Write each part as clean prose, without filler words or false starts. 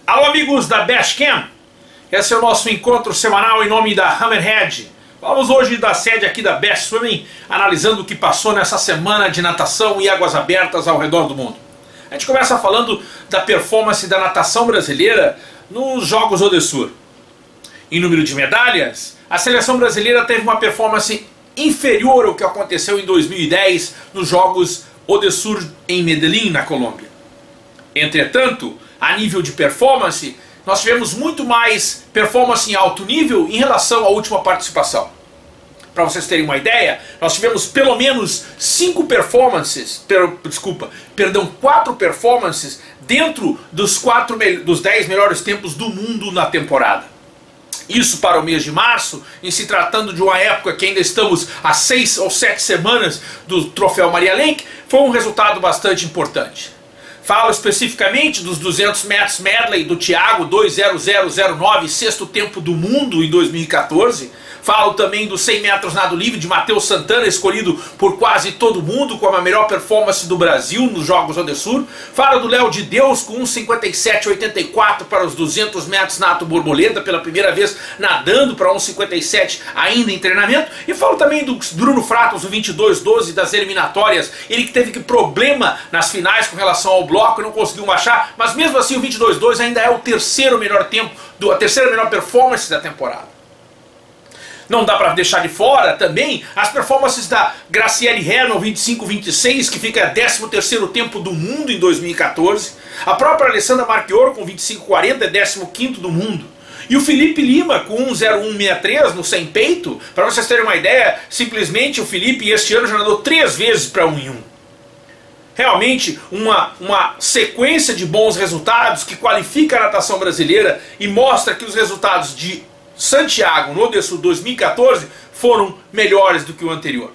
Alô amigos da Bashcam, esse é o nosso encontro semanal em nome da Hammerhead. Vamos hoje da sede aqui da Best Swimming, analisando o que passou nessa semana de natação e águas abertas ao redor do mundo. A gente começa falando da performance da natação brasileira nos Jogos Odessur. Em número de medalhas, a seleção brasileira teve uma performance inferior ao que aconteceu em 2010 nos Jogos Odessur em Medellín, na Colômbia. Entretanto, a nível de performance, nós tivemos muito mais performance em alto nível em relação à última participação. Para vocês terem uma ideia, nós tivemos pelo menos 4 performances dentro dos 10 melhores tempos do mundo na temporada. Isso para o mês de março, em se tratando de uma época que ainda estamos a 6 ou 7 semanas do Troféu Maria Lenk, foi um resultado bastante importante. Falo especificamente dos 200 metros medley do Thiago, 2:00:09, sexto tempo do mundo em 2014. Falo também dos 100 metros nado livre de Matheus Santana, escolhido por quase todo mundo como a melhor performance do Brasil nos Jogos Odessur. Falo do Léo de Deus com 1:57:84 para os 200 metros nato borboleta, pela primeira vez nadando para 1:57 ainda em treinamento. E falo também do Bruno Fratos, o 22:12 das eliminatórias, ele que teve problema nas finais com relação ao bloco e não conseguiu baixar, mas mesmo assim o 22:12 ainda é o terceiro melhor tempo, a terceira melhor performance da temporada. Não dá para deixar de fora também as performances da Graciele Hernon, 25:26, que fica 13º tempo do mundo em 2014. A própria Alessandra Marchioro com 25:40 é 15º do mundo. E o Felipe Lima com 1:01:63 no sem peito. Para vocês terem uma ideia, simplesmente o Felipe este ano já nadou 3 vezes para 1 em 1. Realmente uma sequência de bons resultados que qualifica a natação brasileira e mostra que os resultados de Santiago no Odessur 2014 foram melhores do que o anterior.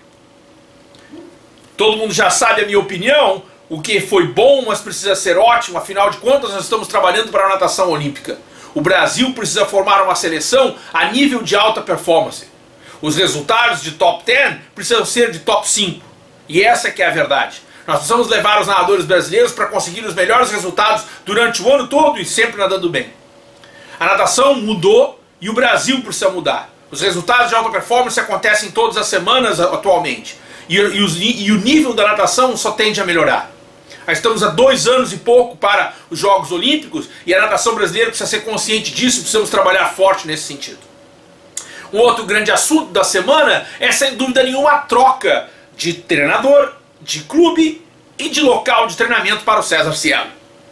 Todo mundo já sabe a minha opinião, o que foi bom, mas precisa ser ótimo, afinal de contas nós estamos trabalhando para a natação olímpica. O Brasil precisa formar uma seleção a nível de alta performance. Os resultados de top 10 precisam ser de top 5. E essa que é a verdade. Nós precisamos levar os nadadores brasileiros para conseguir os melhores resultados durante o ano todo e sempre nadando bem. A natação mudou e o Brasil precisa mudar. Os resultados de alta performance acontecem todas as semanas atualmente. E o nível da natação só tende a melhorar. Estamos há 2 anos e pouco para os Jogos Olímpicos e a natação brasileira precisa ser consciente disso e precisamos trabalhar forte nesse sentido. Um outro grande assunto da semana é, sem dúvida nenhuma, a troca de treinador, de clube e de local de treinamento para o César Cielo.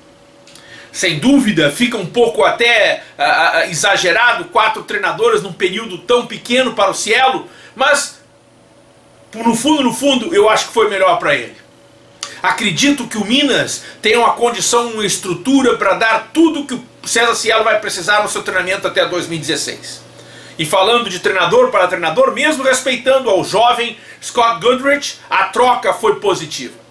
Sem dúvida, fica um pouco até exagerado 4 treinadores num período tão pequeno para o Cielo, mas no fundo eu acho que foi melhor para ele. Acredito que o Minas tem uma condição, uma estrutura para dar tudo que o César Cielo vai precisar no seu treinamento até 2016. E falando de treinador para treinador, mesmo respeitando ao jovem Scott Goodrich, a troca foi positiva.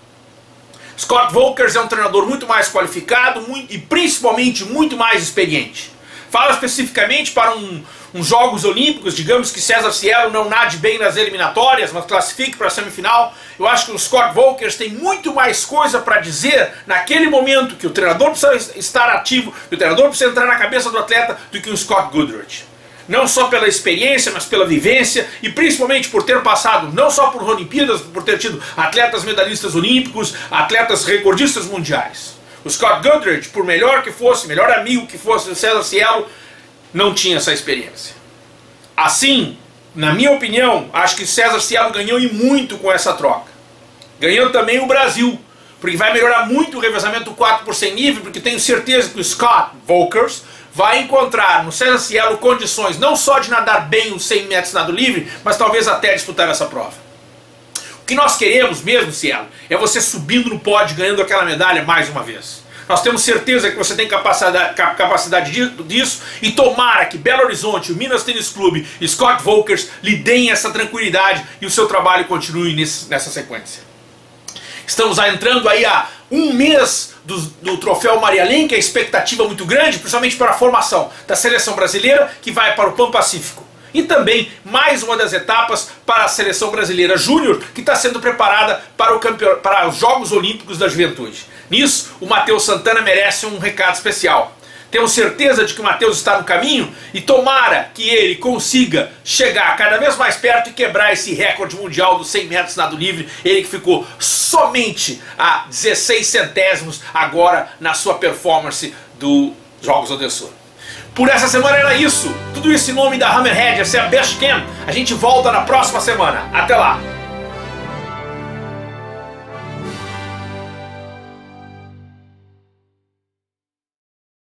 Scott Volkers é um treinador muito mais qualificado e principalmente muito mais experiente. Fala especificamente para uns Jogos Olímpicos, digamos que César Cielo não nade bem nas eliminatórias, mas classifique para a semifinal. Eu acho que o Scott Volkers tem muito mais coisa para dizer naquele momento que o treinador precisa estar ativo, que o treinador precisa entrar na cabeça do atleta, do que o Scott Goodrich. Não só pela experiência, mas pela vivência e principalmente por ter passado não só por Olimpíadas, por ter tido atletas medalhistas olímpicos, atletas recordistas mundiais. O Scott Goodrich, por melhor que fosse, melhor amigo que fosse do César Cielo, não tinha essa experiência. Assim, na minha opinião, acho que César Cielo ganhou e muito com essa troca. Ganhou também o Brasil, porque vai melhorar muito o revezamento 4 por 100 livre, porque tenho certeza que o Scott Volkers vai encontrar no César Cielo condições não só de nadar bem os 100 metros nado livre, mas talvez até disputar essa prova. O que nós queremos mesmo, Cielo, é você subindo no pódio, ganhando aquela medalha mais uma vez. Nós temos certeza que você tem capacidade disso e tomara que Belo Horizonte, o Minas Tênis Clube e Scott Volkers lhe deem essa tranquilidade e o seu trabalho continue nessa sequência. Estamos entrando aí há 1 mês do Troféu Maria Lenk, a expectativa muito grande, principalmente para a formação da seleção brasileira que vai para o Pan-Pacífico. E também mais uma das etapas para a seleção brasileira júnior, que está sendo preparada para os Jogos Olímpicos da Juventude. Nisso, o Matheus Santana merece um recado especial. Temos certeza de que o Matheus está no caminho e tomara que ele consiga chegar cada vez mais perto e quebrar esse recorde mundial dos 100 metros nado livre. Ele que ficou somente a 16 centésimos agora na sua performance dos Jogos Odessor. Por essa semana era isso. Tudo isso em nome da Hammerhead, essa é a Best Cam. A gente volta na próxima semana. Até lá!